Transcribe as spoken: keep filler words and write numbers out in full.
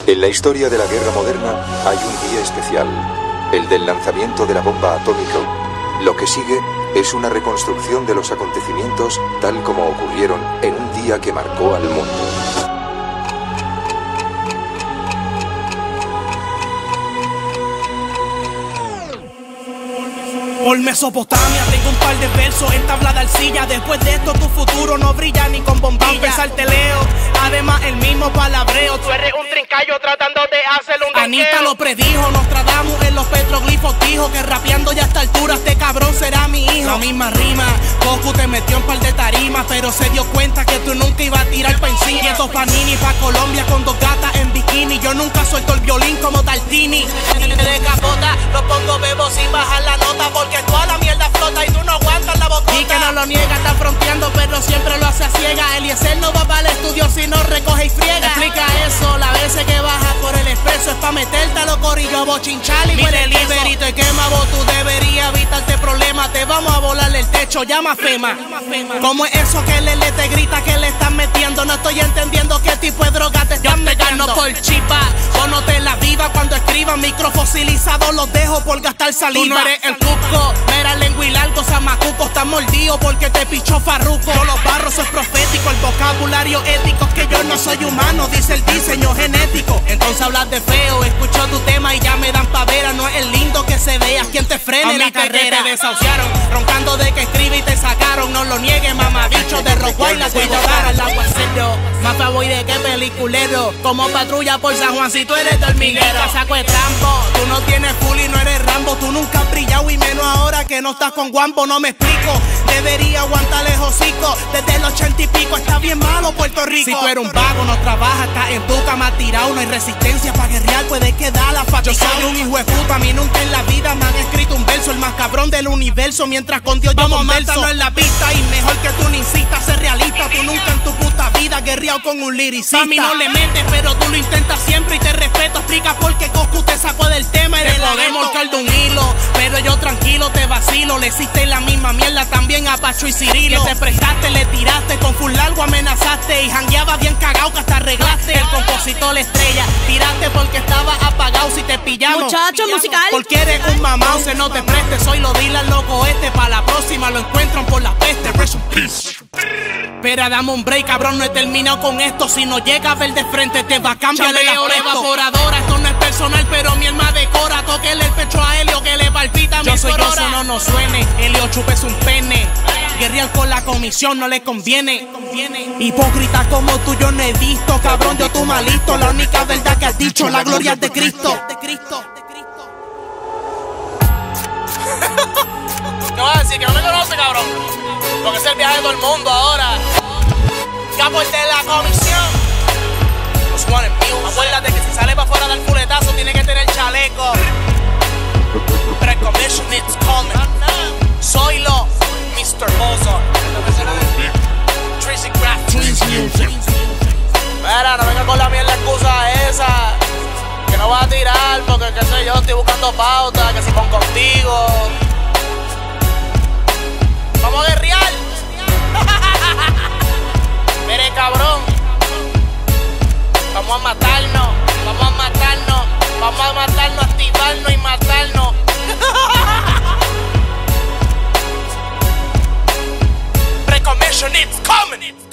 En la historia de la guerra moderna hay un día especial, el del lanzamiento de la bomba atómica. Lo que sigue es una reconstrucción de los acontecimientos tal como ocurrieron en un día que marcó al mundo. Por Mesopotamia tengo un par de versos en tabla de arcilla. Después de esto tu futuro no brilla ni con bombilla. A empezar te leo, además el mismo palabreo. Tú eres un trincayo tratando de hacer un Anita denqueo. Lo predijo, Nostradamus en los petroglifos dijo que rapeando ya a esta altura este cabrón será mi hijo. La misma rima, Goku te metió un par de tarimas, pero se dio cuenta que tú nunca ibas a tirar pa' encima. Y estos panini pa' Colombia con dos gatas en bikini. Yo nunca suelto el violín como Tartini. De capota, lo pongo bebo sin bajar la nota porque toda la mierda flota y tú no aguantas la bocota. Y que no lo niega, está fronteando pero siempre lo hace a ciega. Eliezer no va para el estudio si no recoge y friega. Explica eso, la veces que baja por el expreso es pa' meterte a los corillos, bochinchar y mi delivery te quema, vos tú deberías evitarte problemas. Te vamos a volarle el techo, llama a FEMA. ¿Cómo es eso que Lele te grita que le están metiendo? No estoy entendiendo qué tipo de droga te están metiendo. Yo te por chipa, vos no te la viva cuando escriban microfosilizado los dejo por gastar saliva. Tú no eres el cuco, mira lengua y largo, Samacuco está mordido porque te pichó Farruko. Yo los barros soy profético, el vocabulario ético es que yo no soy humano, dice el diseño genético. Entonces hablas de feo, escucho tu tema y ya me dan pavera. No es el lindo que se vea quien te frene a la carrera. Te desahuciaron, roncando de que escribe y te sacaron. No lo niegues, mamabicho de Rockwell, la te tocaron el aguacero. Más voy de que peliculero, como patrulla por San Juan si tú eres dormiguero. Saco de trampo, tú no tienes full y no eres Rambo. Tú nunca has brillado y menos ahora que no estás con Guambo. No me explico, debería aguantarle hocico. Desde el ochenta y pico está bien malo Puerto Rico. Si tú eres un vago, no trabajas, estás en tu cama tirado. No hay resistencia para guerrear, puede quedar la fatigado. Yo soy un hijo de puta, a mí nunca en la vida me han escrito un verso. El más cabrón del universo, mientras con Dios yo converso en la pista. Y mejor que tú no insistas, ser realista. Tú nunca en tu puta vida guerreado con un liricista. A mí no le metes, pero tú lo intentas siempre y te respeto. Explica por qué Goku te sacó del tema. Te podemos marcar de un hilo, pero yo tranquilo te vacilo. Le hiciste la misma mierda también a Pacho y Cirilo. Que te prestaste, le tiraste, con full largo amenazaste. Y jangueaba bien cagado que hasta arreglaste. El compositor estrella, tiraste porque estaba apagado. Si te pillamos, muchacho musical, porque eres un mamao. Se no te prestes, soy lo dila loco este. Pa' la próxima lo encuentran por la peste. Rest in peace. Espera, dame un break, cabrón, no he terminado con esto. Si no llega a ver de frente, te va a cambiar la evaporadora. Esto no es personal, pero mi alma decora. Tóquele el pecho a Helio que le palpita mi corazón. Yo soy yo, no nos suene. Helio chupes un pene. Guerrear con la comisión no le conviene. Hipócrita como tú yo no he visto. Cabrón, yo tú malito. La única verdad que has dicho, la gloria es de Cristo. ¿Qué vas a decir? Que no me conoce, cabrón. Porque es el viaje de todo el mundo ahora. Capo el de la comisión. Los One News. Acuérdate que si sale para afuera del culetazo tiene que tener chaleco. Pre-commission it's coming. Soy lo mister Mozart. Tracy Craft. Mira, no venga con la mierda excusa esa. Que no vas a tirar porque qué sé yo, estoy buscando pauta. Que si pon contigo. Vamos a guerrear. Mire, cabrón. Vamos a matarnos. Vamos a matarnos. Vamos a matarnos, activarnos y matarnos. Pre-commission, it's coming.